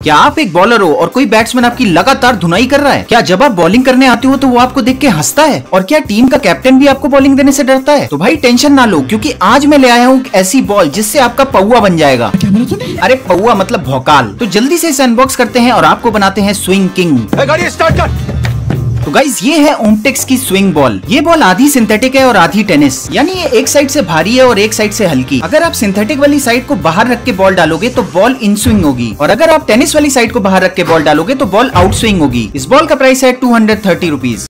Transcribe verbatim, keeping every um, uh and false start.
क्या आप एक बॉलर हो और कोई बैट्समैन आपकी लगातार धुनाई कर रहा है? क्या जब आप बॉलिंग करने आते हो तो वो आपको देख के हंसता है? और क्या टीम का कैप्टन भी आपको बॉलिंग देने से डरता है? तो भाई टेंशन ना लो, क्योंकि आज मैं ले आया हूँ ऐसी बॉल जिससे आपका पौवा बन जाएगा। अरे पौवा मतलब भौकाल। तो जल्दी से इसे अनबॉक्स करते हैं और आपको बनाते हैं स्विंग किंग। गाड़ी स्टार्ट कर। तो गाइज ये है ओमटेक्स की स्विंग बॉल। ये बॉल आधी सिंथेटिक है और आधी टेनिस, यानी ये एक साइड से भारी है और एक साइड से हल्की। अगर आप सिंथेटिक वाली साइड को बाहर रख के बॉल डालोगे तो बॉल इन स्विंग होगी, और अगर आप टेनिस वाली साइड को बाहर रख के बॉल डालोगे तो बॉल आउट स्विंग होगी। इस बॉल का प्राइस है टू हंड्रेड थर्टी रुपीज।